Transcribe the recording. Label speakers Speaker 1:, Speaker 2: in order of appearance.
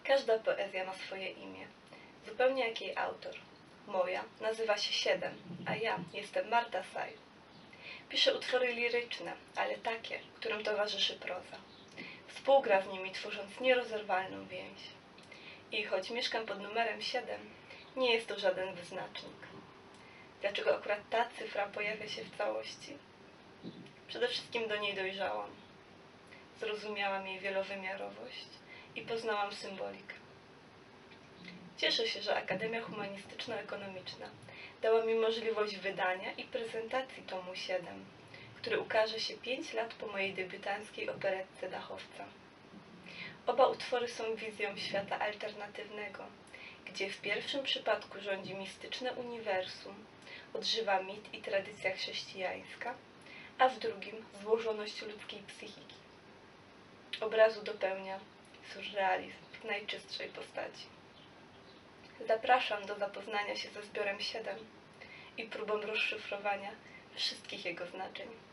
Speaker 1: Każda poezja ma swoje imię, zupełnie jak jej autor. Moja nazywa się Siedem, a ja jestem Marta Saj. Piszę utwory liryczne, ale takie, którym towarzyszy proza. Współgra z nimi, tworząc nierozerwalną więź. I choć mieszkam pod numerem 7, nie jest to żaden wyznacznik. Dlaczego akurat ta cyfra pojawia się w całości? Przede wszystkim do niej dojrzałam. Zrozumiałam jej wielowymiarowość i poznałam symbolikę. Cieszę się, że Akademia Humanistyczno-Ekonomiczna dała mi możliwość wydania i prezentacji tomu 7, który ukaże się 5 lat po mojej debiutanckiej operetce Dachowca. Oba utwory są wizją świata alternatywnego, gdzie w pierwszym przypadku rządzi mistyczne uniwersum, odżywa mit i tradycja chrześcijańska, a w drugim złożoność ludzkiej psychiki. Obrazu dopełnia surrealizm w najczystszej postaci. Zapraszam do zapoznania się ze zbiorem 7 i próbą rozszyfrowania wszystkich jego znaczeń.